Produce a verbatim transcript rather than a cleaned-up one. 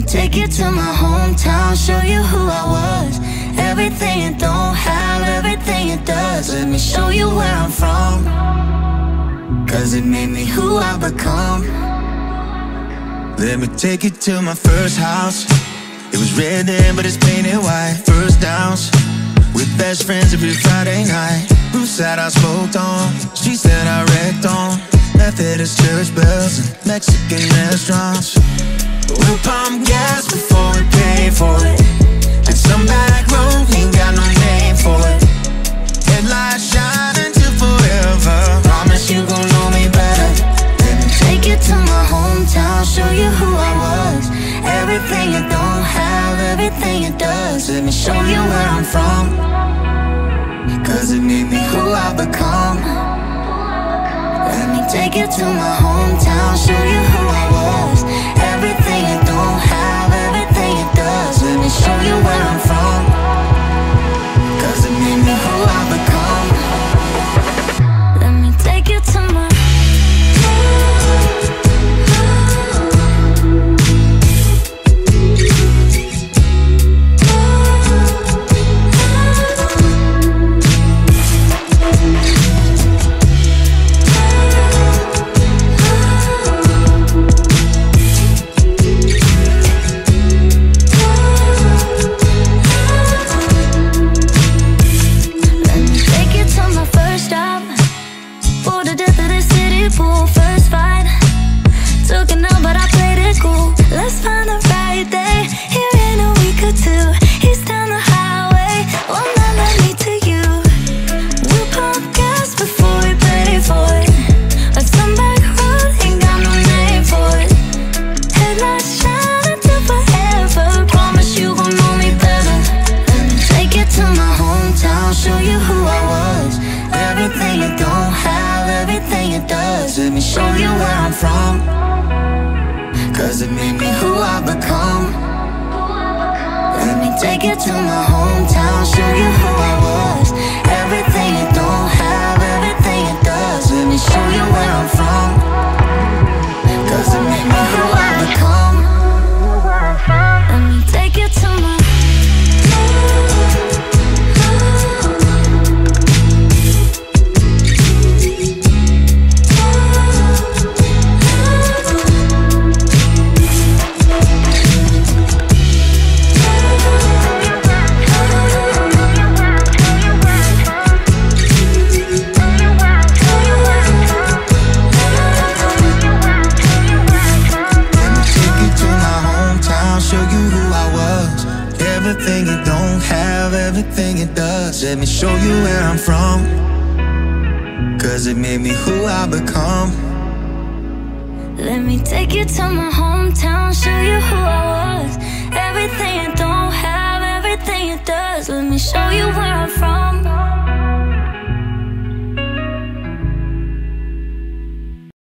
take you to my hometown, show you who I was. Everything it don't have, everything it does. Let me show you where I'm from, cause it made me who I become. Let me take you to my first house. It was red then, but it's painted white. First downs with best friends every Friday night. Roofside I smoked on, streets that I wrecked on. Methodist church bells and Mexican restaurants. We'll pump gas before we pay for it. And some back road ain't got no name for it. Headlights shine until forever. Promise you gon' know me better. Let me take you to my hometown, show you who I was. Everything you don't have, everything it does. Let me show you where I'm from, cause it made me who I become. Let me take you to my hometown, show you who I was. Everything you don't have, everything it does. Let me show you where I'm from, cause it made me who I become. Let me take you to my let me show you where I'm from, cause it made me who I become. Let me take you to my hometown, show you who I was. Everything you don't have, everything it does. Let me show you where I'm from, cause it made me who I become. Let me take you to my everything you don't have, everything it does. Let me show you where I'm from, cause it made me who I become. Let me take you to my hometown, show you who I was. Everything you don't have, everything it does. Let me show you where I'm from.